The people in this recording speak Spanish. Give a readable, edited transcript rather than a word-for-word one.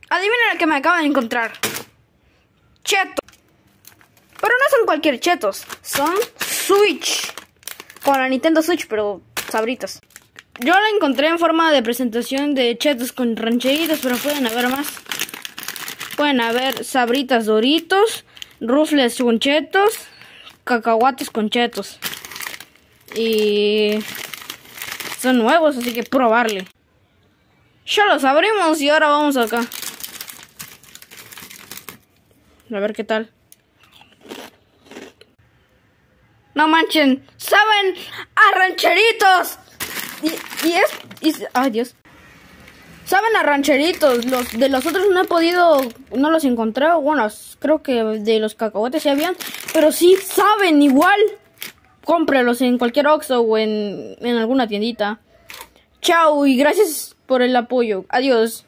Adivinen el que me acabo de encontrar. Chetos. Pero no son cualquier chetos. Son Switch. Con la Nintendo Switch, pero sabritas. Yo la encontré en forma de presentación de chetos con rancheritos, pero pueden haber más. Pueden haber sabritas Doritos, rufles con chetos, cacahuates con chetos. Y son nuevos, así que probarle. Ya los abrimos y ahora vamos acá. A ver qué tal. No manchen, saben a rancheritos. Ay, Dios. Saben a rancheritos. De los otros no he podido, no los encontré. Bueno, creo que de los cacahuates sí habían, pero sí saben igual. Cómprelos en cualquier Oxxo o en alguna tiendita. Chao y gracias por el apoyo. Adiós.